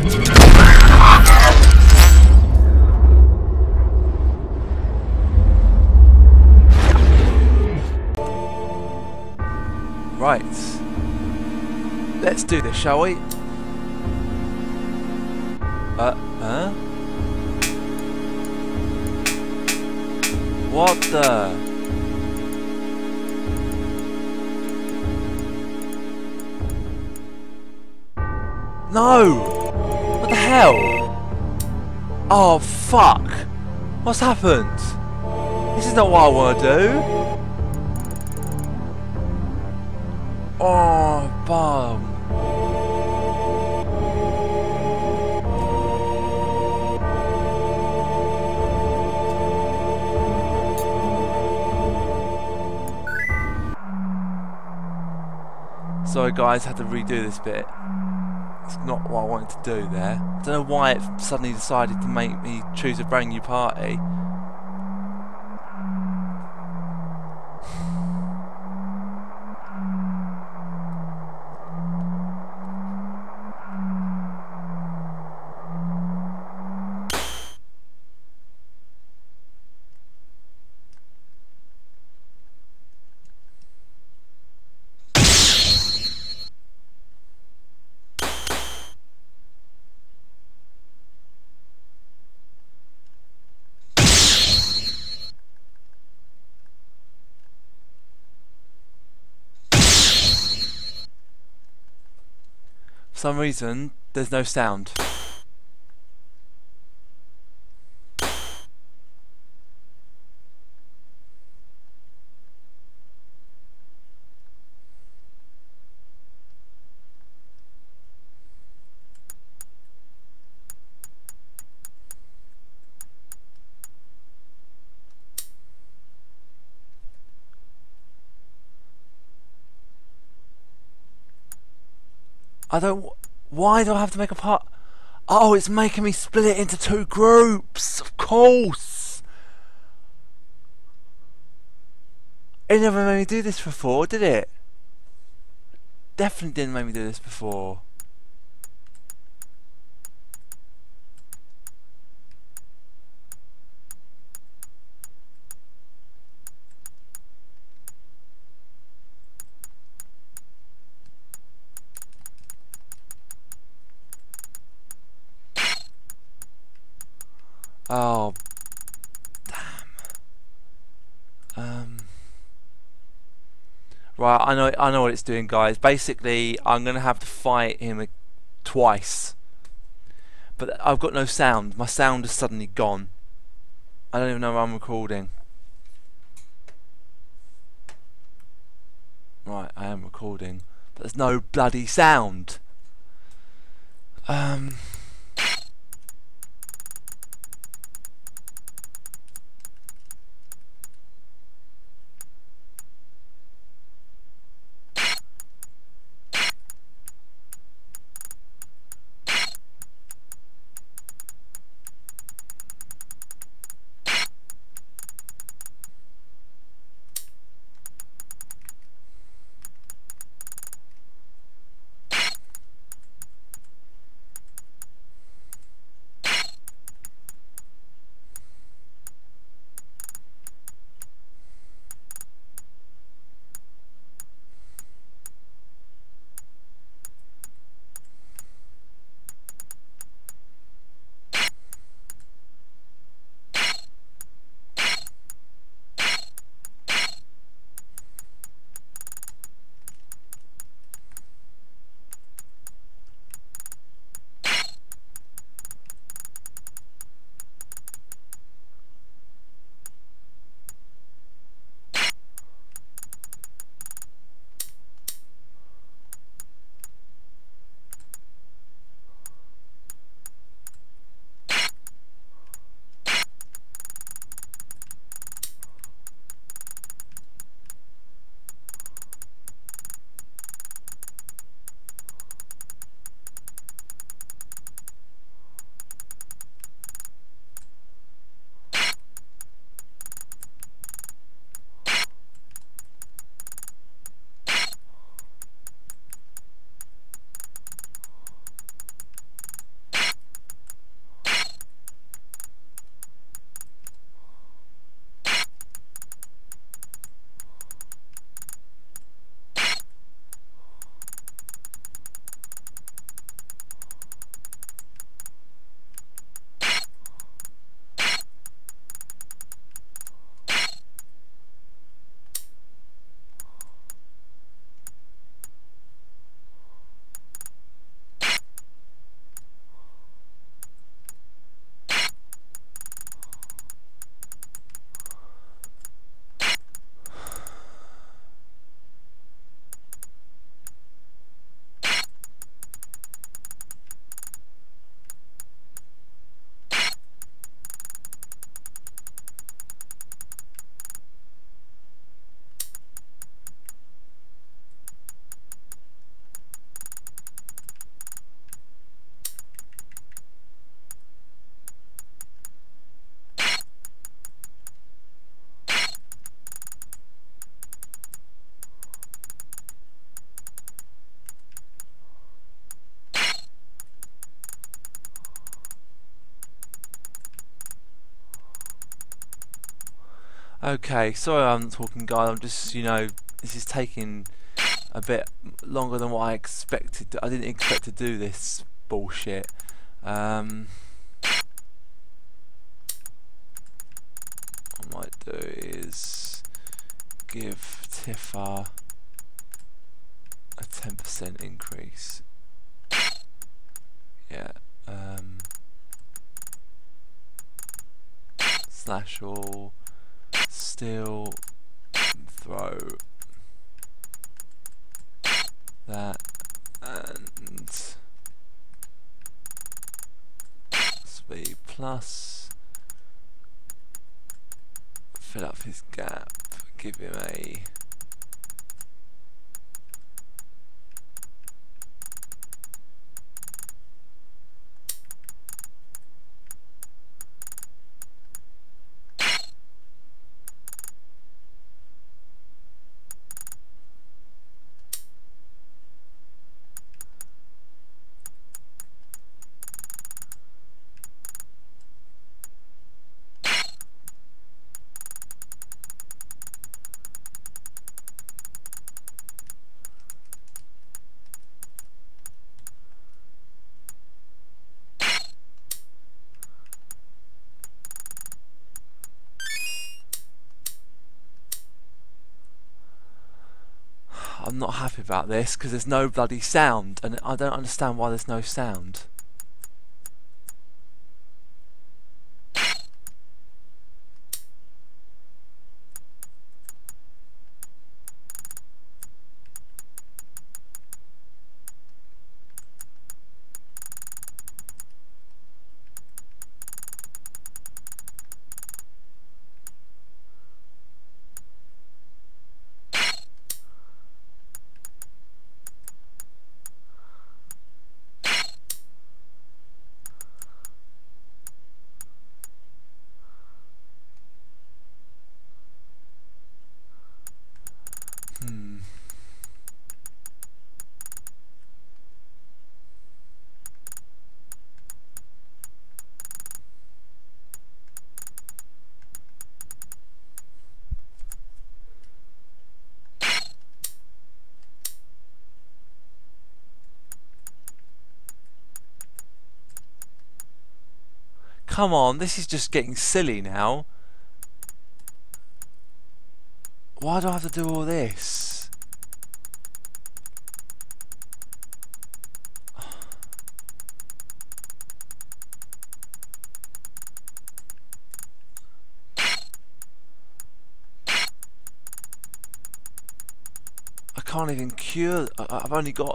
Right. Let's do this, shall we? Huh? What the? No! What the hell? Oh, fuck! What's happened? This is not what I want to do. Oh, bum. Sorry guys, had to redo this bit. It's not what I wanted to do there. I don't know why it suddenly decided to make me choose a brand new party. For some reason, there's no sound. Why do I have to make a part? Oh, it's making me split it into two groups. Of course. It never made me do this before, did it? Definitely didn't make me do this before. Oh, damn. Right, I know what it's doing, guys. Basically, I'm gonna have to fight him twice, but I've got no sound. My sound is suddenly gone. I don't even know where I'm recording. Right, I am recording, but there's no bloody sound. Okay, sorry I'm not talking, guys. I'm just, you know, this is taking a bit longer than what I expected. I didn't expect to do this bullshit. What I might do is give Tifa a 10% increase. Yeah. Slash all, steal, throw that, and speed plus, fill up his gap, give him a I'm not happy about this because there's no bloody sound, and I don't understand why there's no sound. Come on, this is just getting silly now. Why do I have to do all this? I can't even cure. I've only got.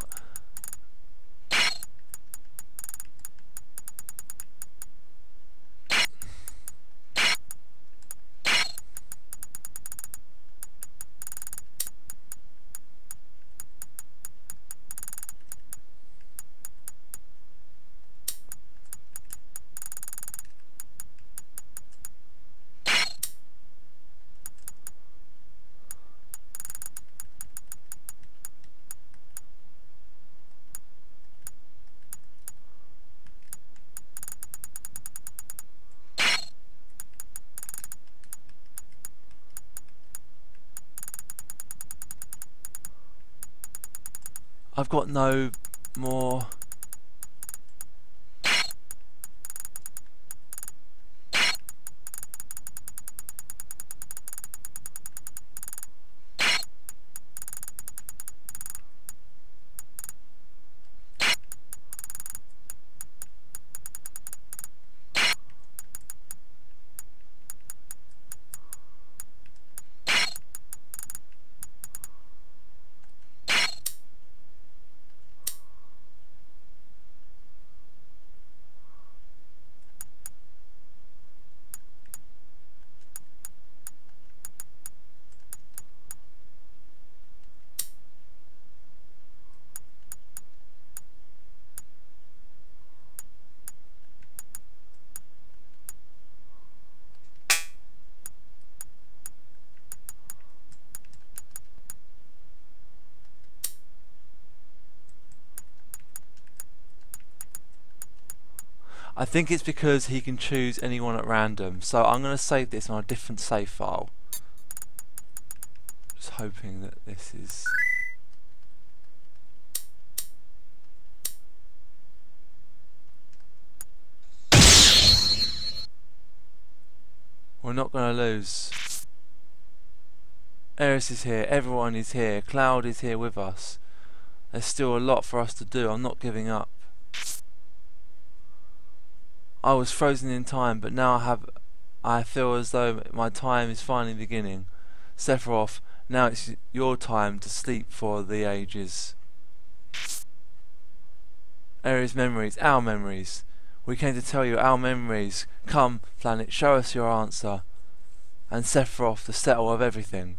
I've got no more. I think it's because he can choose anyone at random. So I'm going to save this on a different save file. hoping that this is... We're not going to lose. Ares is here, everyone is here, Cloud is here with us. There's still a lot for us to do, I'm not giving up. I was frozen in time, but now I feel as though my time is finally beginning. Sephiroth, now it's your time to sleep for the ages. Ares memories, our memories. We came to tell you our memories. Come, planet, show us your answer. And Sephiroth, the settle of everything.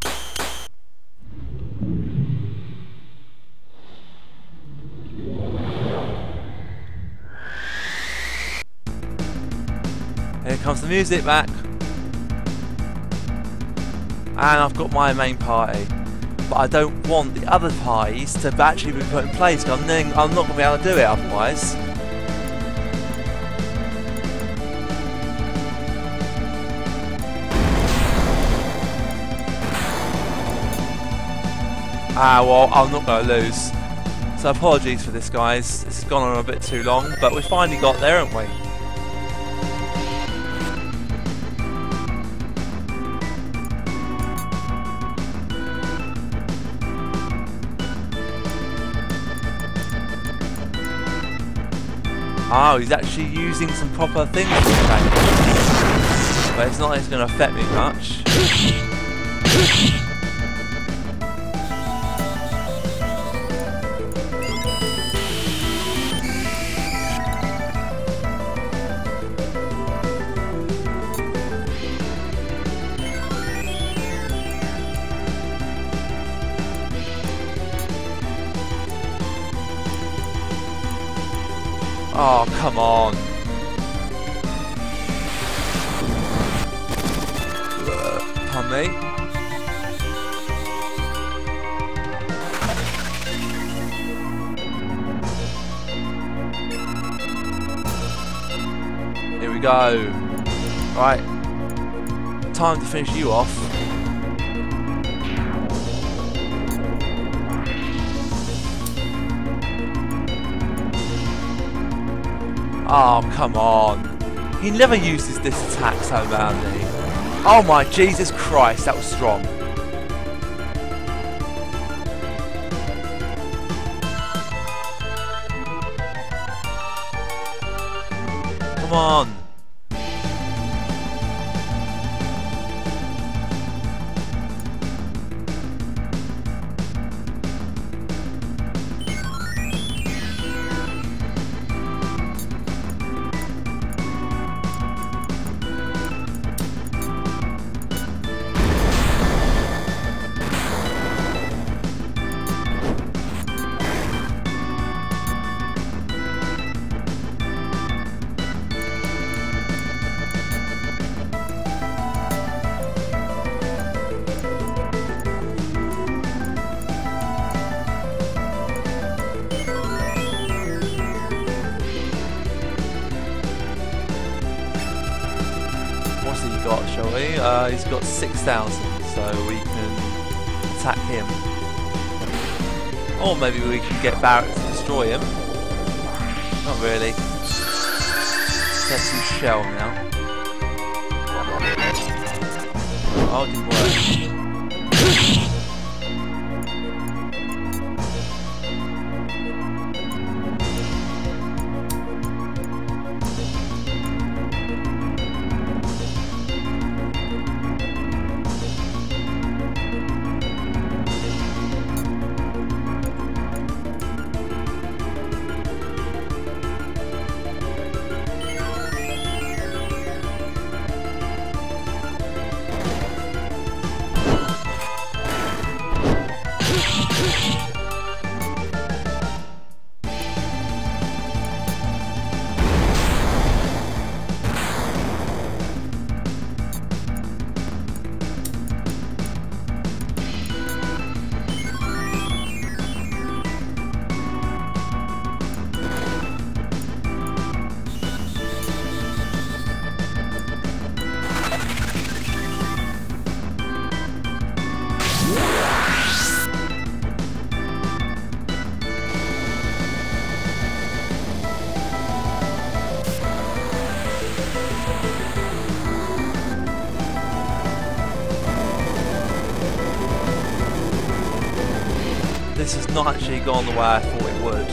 Here comes the music back. And I've got my main party. But I don't want the other parties to actually be put in place, because I'm not going to be able to do it otherwise. Well, I'm not going to lose. So apologies for this, guys. This has gone on a bit too long, but we finally got there, haven't we? Oh, he's actually using some proper things today. But it's not like it's going to affect me much. Oh, come on. Pardon me. Here we go. Right. Time to finish you off. Oh, come on. He never uses this attack so badly. Oh my Jesus Christ, that was strong. Come on. Shall we? He's got 6,000, so we can attack him. Or maybe we can get Barret to destroy him. Not really. Let's use Shell now. Oh, it didn't work. not actually gone the way I thought it would.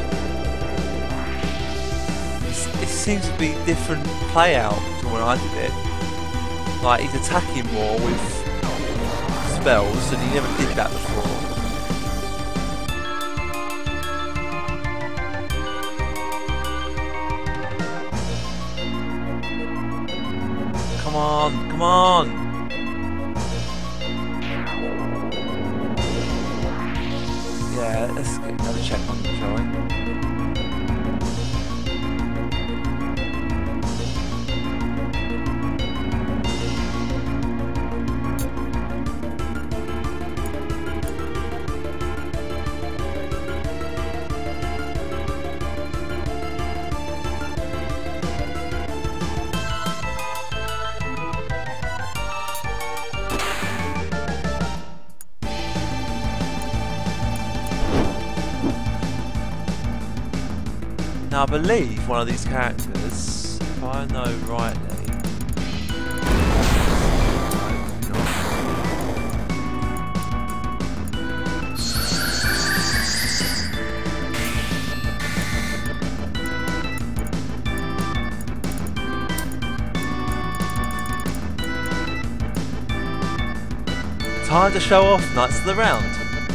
It seems to be different play out to when I did it. Like, he's attacking more with spells, and he never did that before. Come on, come on! Yeah, let's get another check on him, shall we? Now I believe one of these characters, if I know rightly, time to show off Knights of the Round.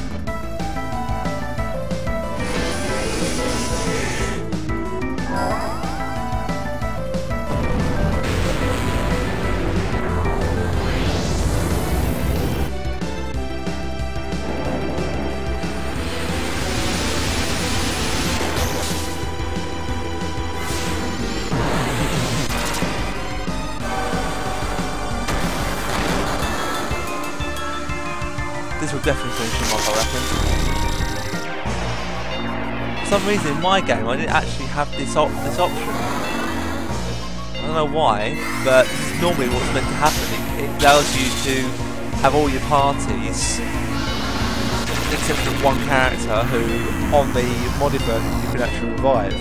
This will definitely finish him off, I reckon. For some reason in my game I didn't actually have this option. I don't know why, but this is normally what's meant to happen. It allows you to have all your parties, except for one character who, on the modded version, you can actually revive.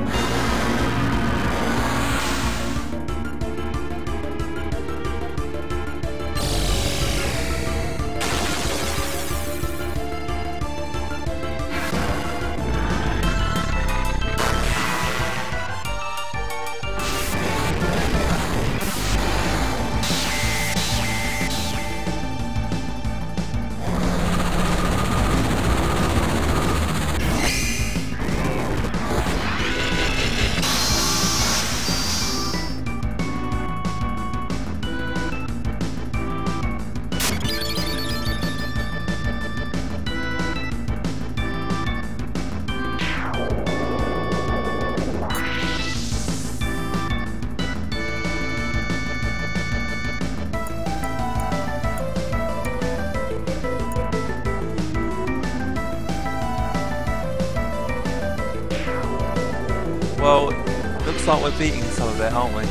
Well, looks like we're beating some of it, aren't we?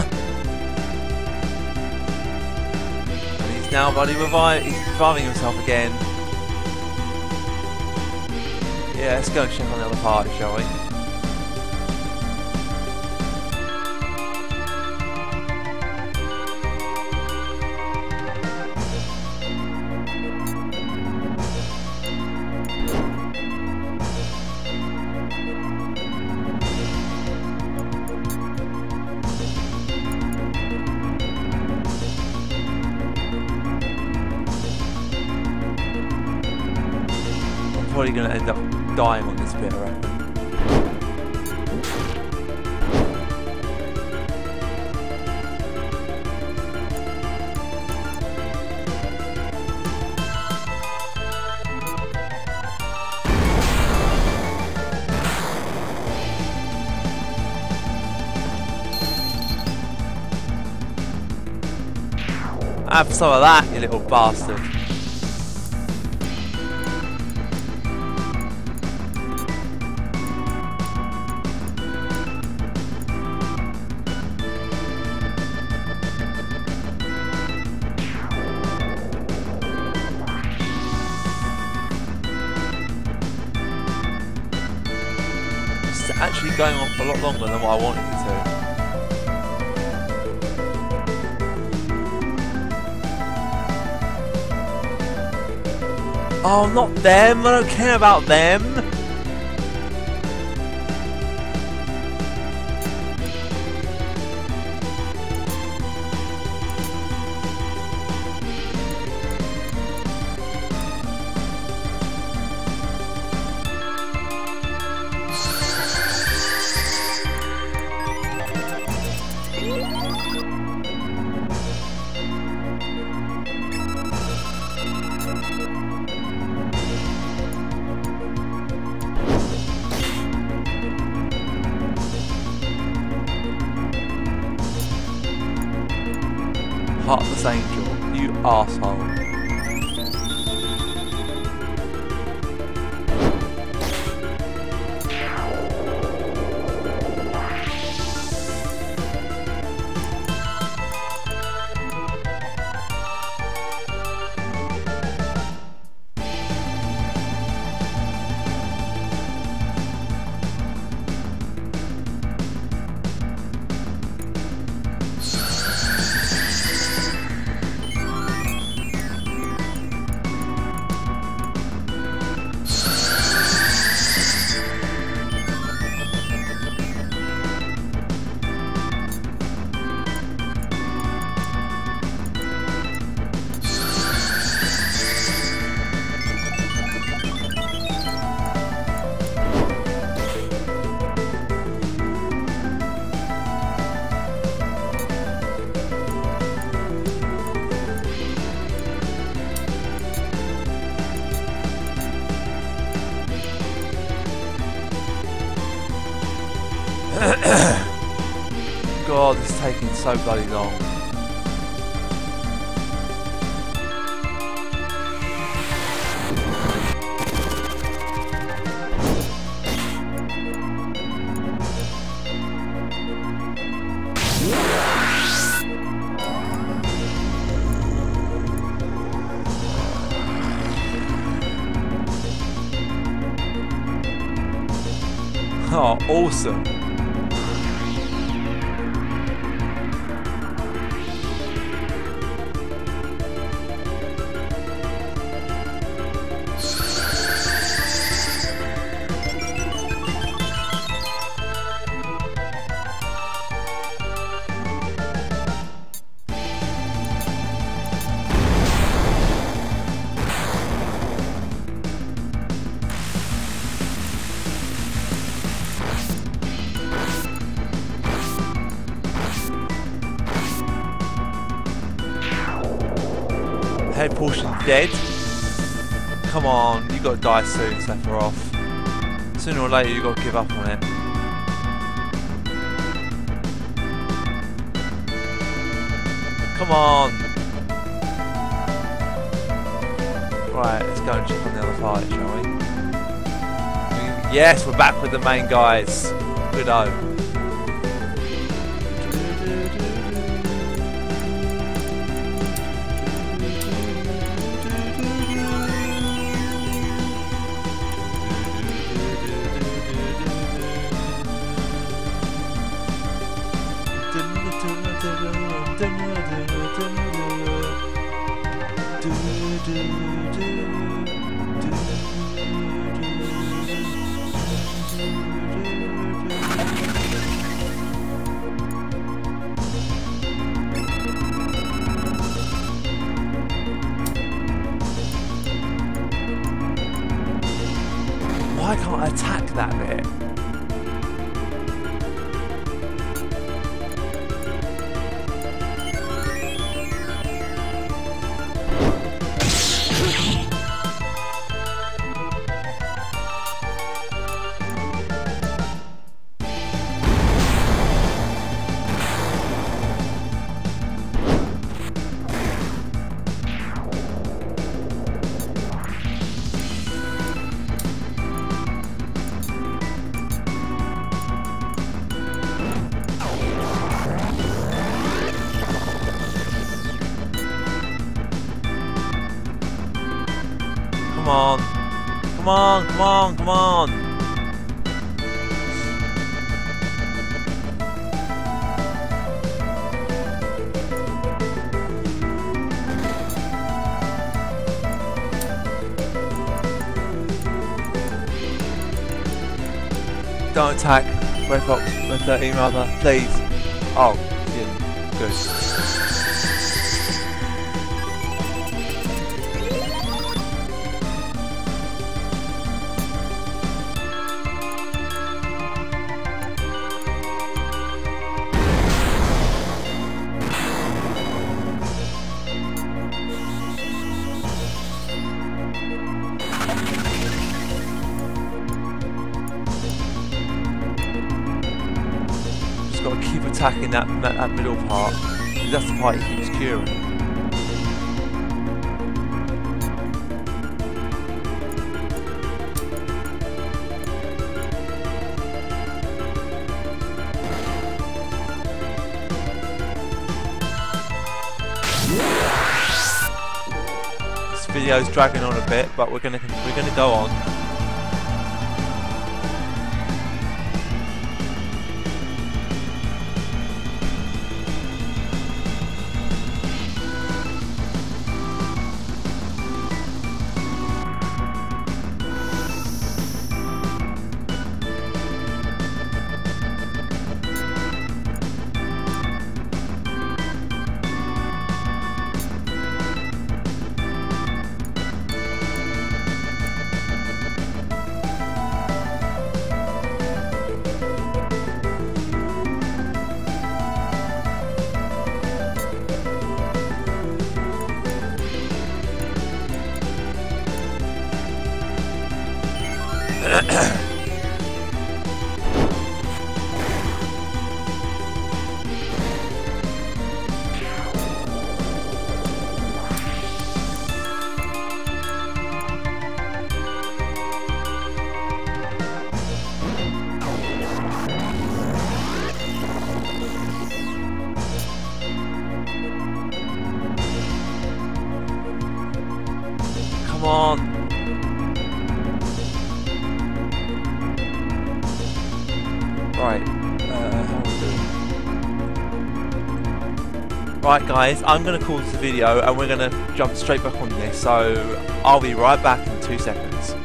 And he's now bloody reviving himself again. Yeah, let's go and check on the other party, shall we? Probably going to end up dying on this bit, I reckon. Have some of that, you little bastard. Actually going on for a lot longer than what I wanted it to. Oh, not them. I don't care about them. Heartless Angel, you arsehole. God, this is taking so bloody long. Oh, awesome. Head portion dead. Come on, you gotta die soon, Sephiroth. Sooner or later you gotta give up on it. Come on. Right, let's go and check on the other fight, shall we? Yes, we're back with the main guys. Good-o. Why can't I attack that bit? Come on. Come on, come on, come on. Don't attack Red Fox, Red 13 rather, please. Oh, yeah, good. Got to keep attacking that middle part, because that's the part he keeps curing. This video's dragging on a bit, but we're gonna go on. Come on. Right, how are we doing? Right guys, I'm going to call this a video and we're going to jump straight back on this, so I'll be right back in 2 seconds.